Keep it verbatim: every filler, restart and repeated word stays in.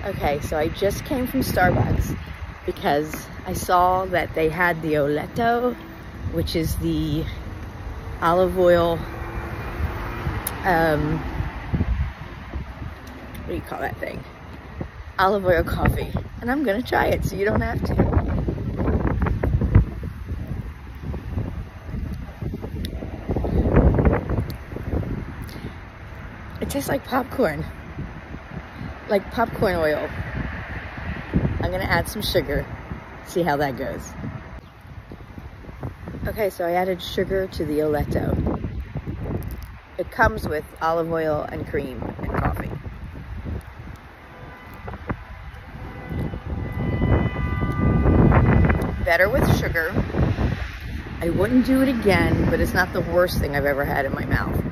Okay, so I just came from Starbucks because I saw that they had the Orletto, which is the olive oil, um, what do you call that thing? Olive oil coffee. And I'm gonna try it so you don't have to. It tastes like popcorn. Like popcorn oil. I'm gonna add some sugar, see how that goes. Okay, so I added sugar to the Orletto. It comes with olive oil and cream and coffee. Better with sugar. I wouldn't do it again, but it's not the worst thing I've ever had in my mouth.